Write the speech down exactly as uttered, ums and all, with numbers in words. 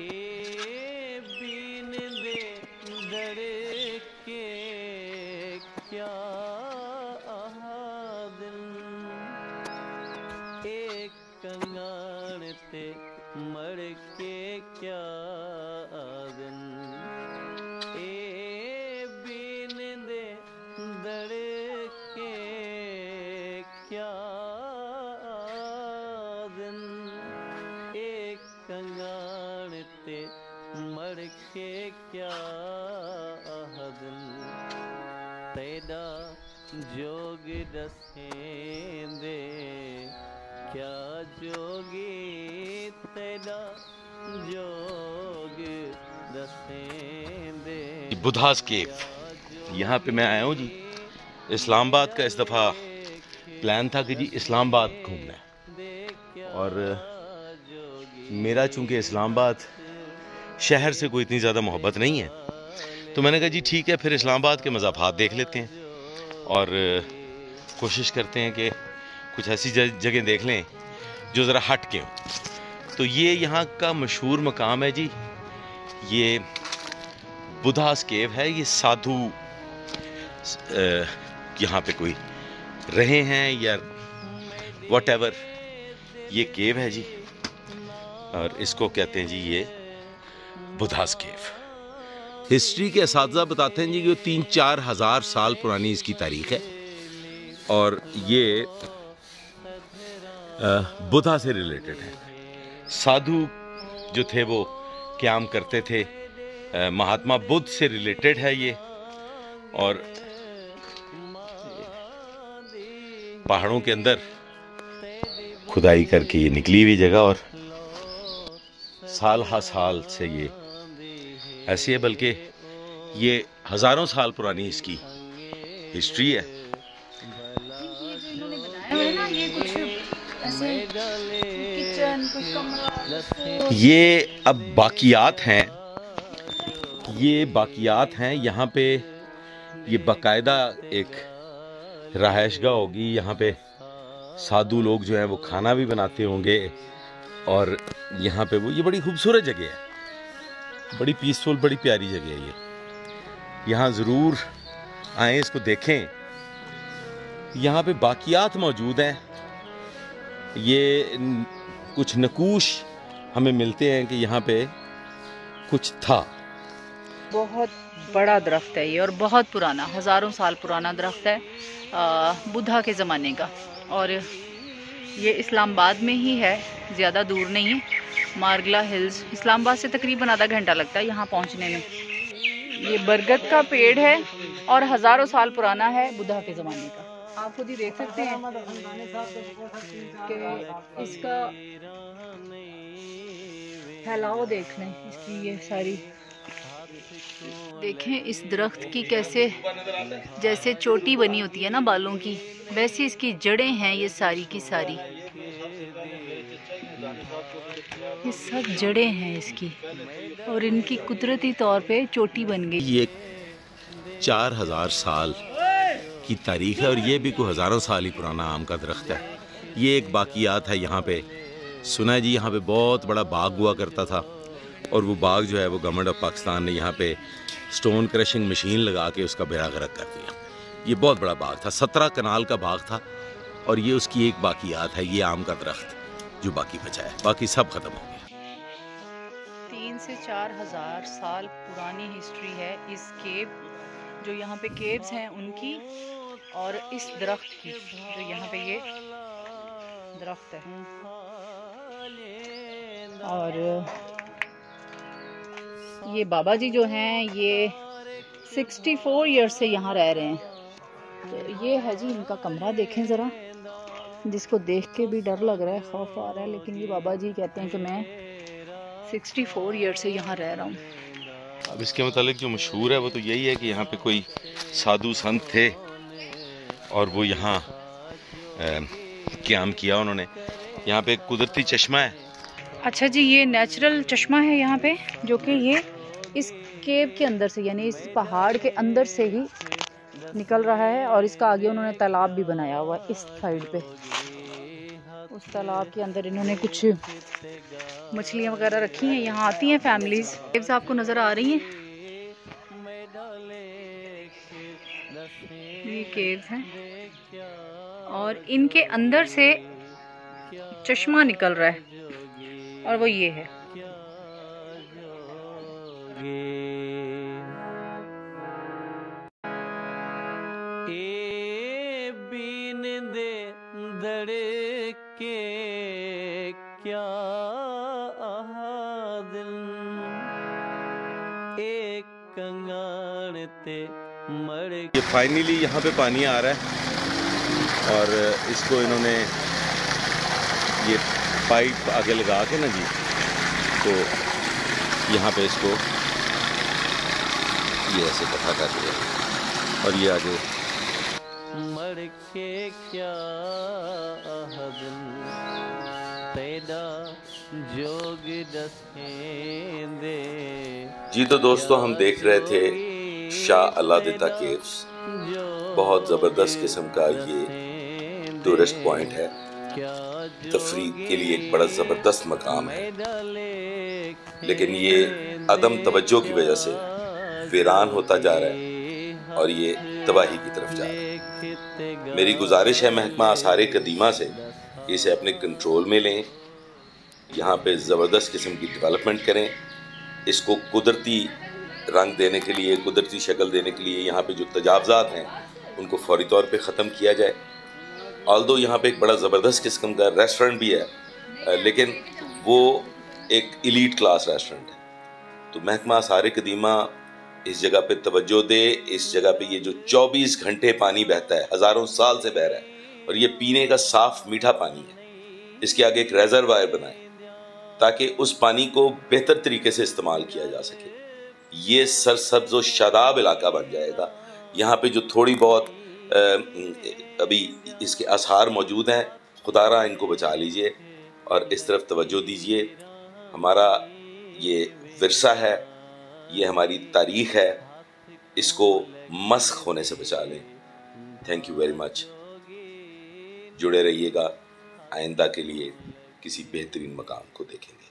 Been दे धड़के क्या दिन एक कंगाण ते मड़के क्या दिन ए बीन दे धड़के क्या दिन एक कंगाण ते मड़के क्या दिन तेरा जोग दसेंदे क्या जोगी तेरा जोग दसेंदे। बुधास केव, यहाँ पे मैं आया हूँ जी। इस्लामाबाद का इस दफ़ा प्लान था कि जी इस्लामाबाद घूमना है, और मेरा चूँकि इस्लामाबाद शहर से कोई इतनी ज़्यादा मोहब्बत नहीं है, तो मैंने कहा जी ठीक है, फिर इस्लामाबाद के मज़ाफ़ात देख लेते हैं और कोशिश करते हैं कि कुछ ऐसी जगह देख लें जो ज़रा हट के हों। तो ये यहाँ का मशहूर मकाम है जी, ये बुधास केव है। ये साधु यहाँ पे कोई रहे हैं या व्हाटएवर, ये केव है जी, और इसको कहते हैं जी ये बुधास केव। हिस्ट्री के असातिज़ा बताते हैं जी कि तीन चार हज़ार साल पुरानी इसकी तारीख है, और ये बुधा से रिलेटेड है। साधु जो थे वो क़याम करते थे, महात्मा बुद्ध से रिलेटेड है ये, और पहाड़ों के अंदर खुदाई करके ये निकली हुई जगह, और साल हा साल से ये ऐसी है, बल्कि ये हजारों साल पुरानी इसकी हिस्ट्री है। ये अब बाकियात हैं, ये बाकियात हैं यहाँ पे। ये बाकायदा एक रहायशगाह होगी, यहाँ पे साधु लोग जो हैं वो खाना भी बनाते होंगे, और यहाँ पे वो ये बड़ी खूबसूरत जगह है, बड़ी पीसफुल, बड़ी प्यारी जगह है ये। यहाँ ज़रूर आएँ, इसको देखें। यहाँ पे बाकियात मौजूद हैं। ये कुछ नकूश हमें मिलते हैं कि यहाँ पे कुछ था। बहुत बड़ा दरख्त है ये, और बहुत पुराना, हज़ारों साल पुराना दरख्त है, आ, बुद्धा के ज़माने का। और ये इस्लामाबाद में ही है, ज़्यादा दूर नहीं है। मारगला हिल्स, इस्लामाबाद से तकरीबन आधा घंटा लगता है यहाँ पहुँचने में। ये बरगद का पेड़ है और हज़ारों साल पुराना है, बुद्धा के ज़माने का। आप खुद ही देख सकते हैं कि इसका फैलाव देख लें, इसकी ये सारी देखें, इस दरख्त की कैसे जैसे चोटी बनी होती है ना बालों की, वैसे इसकी जड़ें हैं ये सारी की सारी, ये सब जड़ें हैं इसकी, और इनकी कुदरती तौर पे चोटी बन गई। ये चार हजार साल की तारीख है, और ये भी कोई हज़ारों साल ही पुराना आम का दरख्त है। ये एक बाकियात है यहाँ पे। सुना है जी यहाँ पे बहुत बड़ा बाग हुआ करता था, और वो बाग जो है वो गवर्नमेंट ऑफ पाकिस्तान ने यहाँ पे स्टोन क्रशिंग मशीन लगा के उसका बेड़ा गर्क कर दिया। ये बहुत बड़ा बाग था, सत्रह कनाल का बाग था, और ये उसकी एक बाकियात है, ये आम का दरख्त जो बाकी बचा है, बाकी सब खत्म हो गया। तीन से चार हजार साल पुरानी हिस्ट्री है इस केव, जो यहाँ पे केव्स हैं उनकी, और इस दरख्त की जो यहाँ पे ये दरख्त है। और ये बाबा जी जो हैं ये चौंसठ ईयर्स से यहाँ रह रहे हैं। तो ये है जी इनका कमरा, देखें ज़रा, जिसको देख के भी डर लग रहा है, खौफ आ रहा है, लेकिन ये बाबा जी कहते हैं कि मैं चौंसठ ईयर्स से यहाँ रह रहा हूँ। अब इसके मतलब जो मशहूर है वो तो यही है कि यहाँ पे कोई साधु संत थे, और वो यहाँ क़याम किया उन्होंने। यहाँ पे एक कुदरती चश्मा है। अच्छा जी, ये नेचुरल चश्मा है यहाँ पे, जो कि ये इस केव के अंदर से, यानी इस पहाड़ के अंदर से ही निकल रहा है, और इसका आगे उन्होंने तालाब भी बनाया हुआ है इस साइड पे। उस तालाब के अंदर इन्होंने कुछ मछलियाँ वगैरह रखी हैं। यहाँ आती हैं फैमिलीज। केव्स आपको नज़र आ रही हैं, ये केव्स हैं और इनके अंदर से चश्मा निकल रहा है और वो ये है। ए बीन दे धड़के क्या दिल एक कंगाणते मर। ये फाइनली यहाँ पे पानी आ रहा है और इसको इन्होंने ये पाइप आगे लगा के ना जी, तो यहाँ पे इसको ये ऐसे इकट्ठा कर दिया और ये आगे मर के क्या दिल तेरा जोग दे। जी तो दोस्तों, हम देख रहे थे शाह अलादीता केव्स। बहुत ज़बरदस्त किस्म का ये टूरिस्ट पॉइंट है, तफरीह के लिए एक बड़ा ज़बरदस्त मकाम है, लेकिन ये अदम तवज्जो की वजह से वीरान होता जा रहा है और ये तबाही की तरफ जा रहा है। मेरी गुजारिश है महकमा आसार कदीमा से कि इसे अपने कंट्रोल में लें, यहाँ पे ज़बरदस्त किस्म की डेवलपमेंट करें, इसको कुदरती रंग देने के लिए, कुदरती शक्ल देने के लिए यहाँ पे जो तजावज़ात हैं उनको फौरी तौर पे ख़त्म किया जाए। ऑल्दो यहाँ पे एक बड़ा ज़बरदस्त किस्म का रेस्टोरेंट भी है, लेकिन वो एक एलीट क्लास रेस्टोरेंट है। तो महकमा आसार कदीमा इस जगह पे तवज्जो दे। इस जगह पे ये जो चौबीस घंटे पानी बहता है, हज़ारों साल से बह रहा है और ये पीने का साफ मीठा पानी है, इसके आगे एक रेजरवायर बनाए ताकि उस पानी को बेहतर तरीके से इस्तेमाल किया जा सके। ये सरसब्ज और शादाब इलाका बन जाएगा। यहाँ पे जो थोड़ी बहुत आ, अभी इसके आसार मौजूद हैं, खुदारा इनको बचा लीजिए और इस तरफ तवज्जो दीजिए। हमारा ये विरसा है, ये हमारी तारीख़ है, इसको मस्ख होने से बचा लें। Thank you very much. जुड़े रहिएगा, आइंदा के लिए किसी बेहतरीन मकाम को देखेंगे।